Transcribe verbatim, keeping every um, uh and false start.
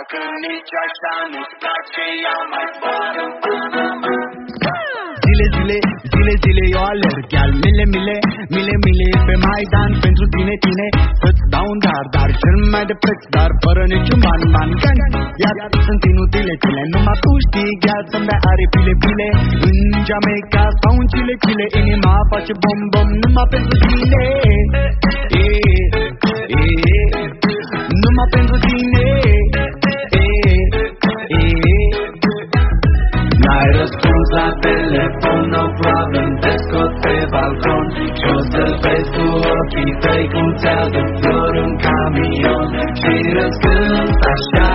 Dacă nici așa nu-ți place, ia mai zboară în Panama. Zile, zile, zile, zile eu alerg, iar mile, mile, mile, mile pe Maidan pentru tine, tine. Să-ți dau un dar, dar cel mai de preț, dar fără niciun ban, ban, gan. Iar sunt inutile cele, numai tu știi, gheață să-mi dai aripile, bile. În Jamaica sau în Chile, Chile, inima face bom, bom, numai pentru tine. E, e, numai pentru tine. E, e, n-ai răspuns la telefon, no problem, te scot pe balcon și-o să-l vezi cu ochii tăi cum ți-a de flori în camion și răzgând așa